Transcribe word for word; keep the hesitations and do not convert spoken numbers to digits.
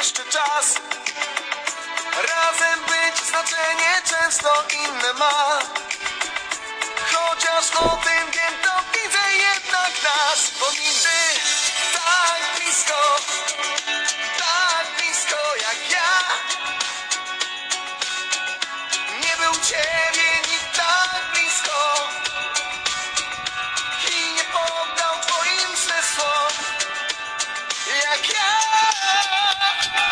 jeszcze czas. Razem być znaczenie często inne ma. Chociaż o tym wiem, to widzę jednak nas. Bo nigdy tak blisko, tak blisko jak ja nie był ciebie.